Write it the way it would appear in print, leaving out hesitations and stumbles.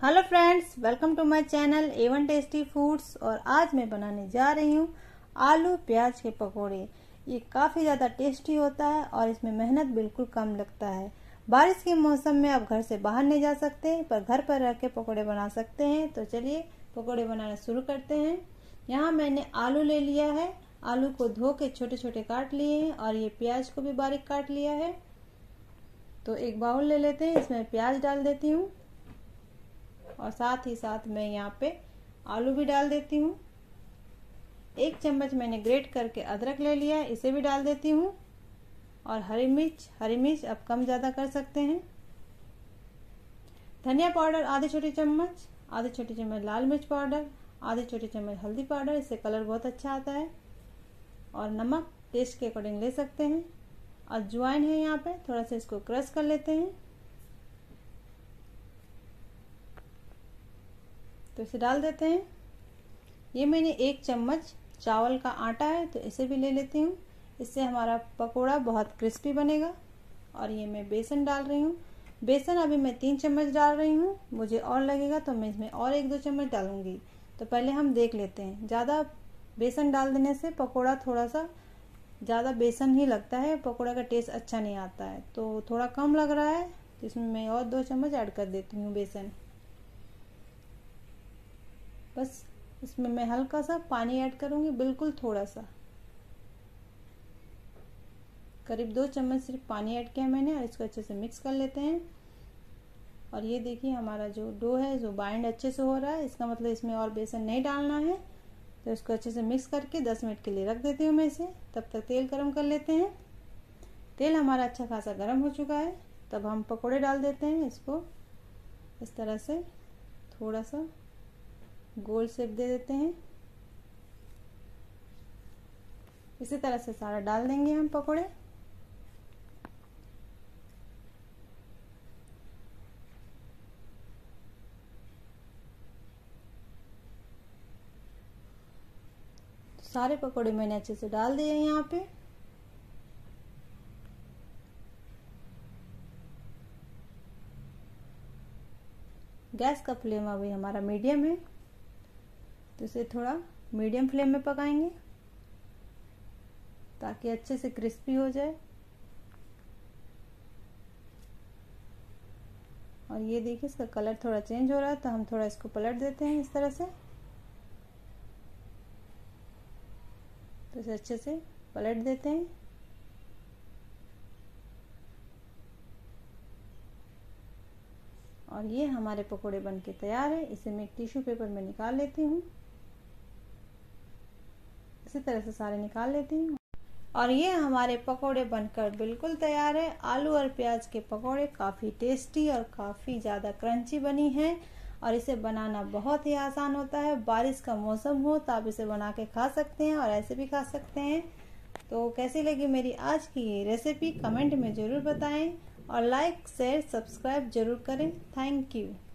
Hello friends, welcome to my channel A1 tasty foods. और आज मैं बनाने जा रही हूँ आलू प्याज के पकोड़े। ये काफ़ी ज़्यादा टेस्टी होता है और इसमें मेहनत बिल्कुल कम लगता है। बारिश के मौसम में आप घर से बाहर नहीं जा सकते पर घर पर रह के पकौड़े बना सकते हैं। तो चलिए पकौड़े बनाना शुरू करते हैं। यहाँ मैंने आलू ले लिया है। आलू को धो के छोटे छोटे काट लिए हैं और ये प्याज को भी बारीक काट लिया है। तो एक बाउल ले लेते हैं, इसमें प्याज डाल देती हूँ और साथ ही साथ मैं यहाँ पे आलू भी डाल देती हूँ। 1 चम्मच मैंने ग्रेट करके अदरक ले लिया है, इसे भी डाल देती हूँ। और हरी मिर्च आप कम ज़्यादा कर सकते हैं। धनिया पाउडर आधी छोटी चम्मच, आधी छोटी चम्मच लाल मिर्च पाउडर, आधी छोटी चम्मच हल्दी पाउडर, इससे कलर बहुत अच्छा आता है। और नमक टेस्ट के अकॉर्डिंग ले सकते हैं। अजवाइन है यहाँ पे, थोड़ा सा इसको क्रश कर लेते हैं। तो इसे डाल देते हैं। ये मैंने 1 चम्मच चावल का आटा है तो इसे भी ले लेती हूँ। इससे हमारा पकोड़ा बहुत क्रिस्पी बनेगा। और ये मैं बेसन डाल रही हूँ। बेसन अभी मैं 3 चम्मच डाल रही हूँ, मुझे और लगेगा तो मैं इसमें और 1-2 चम्मच डालूंगी। तो पहले हम देख लेते हैं। ज़्यादा बेसन डाल देने से पकोड़ा थोड़ा सा ज़्यादा बेसन ही लगता है, पकोड़ा का टेस्ट अच्छा नहीं आता है। तो थोड़ा कम लग रहा है तो इसमें मैं और 2 चम्मच ऐड कर देती हूँ बेसन। बस इसमें मैं हल्का सा पानी ऐड करूंगी, बिल्कुल थोड़ा सा, करीब 2 चम्मच सिर्फ पानी ऐड किया मैंने। और इसको अच्छे से मिक्स कर लेते हैं। और ये देखिए हमारा जो डो है जो बाइंड अच्छे से हो रहा है, इसका मतलब इसमें और बेसन नहीं डालना है। तो इसको अच्छे से मिक्स करके 10 मिनट के लिए रख देती हूँ मैं इसे। तब तक तेल गरम कर लेते हैं। तेल हमारा अच्छा खासा गरम हो चुका है। तब हम पकोड़े डाल देते हैं। इसको इस तरह से थोड़ा सा गोल शेप दे देते हैं। इसी तरह से सारा डाल देंगे हम पकोड़े। सारे पकोड़े मैंने अच्छे से डाल दिए हैं यहाँ पे। गैस का फ्लेम अभी हमारा मीडियम है तो इसे थोड़ा मीडियम फ्लेम में पकाएंगे ताकि अच्छे से क्रिस्पी हो जाए। और ये देखिए इसका कलर थोड़ा चेंज हो रहा है तो हम थोड़ा इसको पलट देते हैं इस तरह से। तो इसे अच्छे से पलट देते हैं। और ये हमारे पकोड़े बनके तैयार है। इसे मैं एक टिश्यू पेपर में निकाल लेती हूँ। इसी तरह से सारे निकाल लेती हूँ। और ये हमारे पकोड़े बनकर बिल्कुल तैयार है। आलू और प्याज के पकोड़े काफ़ी टेस्टी और काफ़ी ज़्यादा क्रंची बनी हैं। और इसे बनाना बहुत ही आसान होता है। बारिश का मौसम हो तो आप इसे बना के खा सकते हैं और ऐसे भी खा सकते हैं। तो कैसी लगी मेरी आज की ये रेसिपी कमेंट में ज़रूर बताएं और लाइक शेयर सब्सक्राइब जरूर करें। Thank you.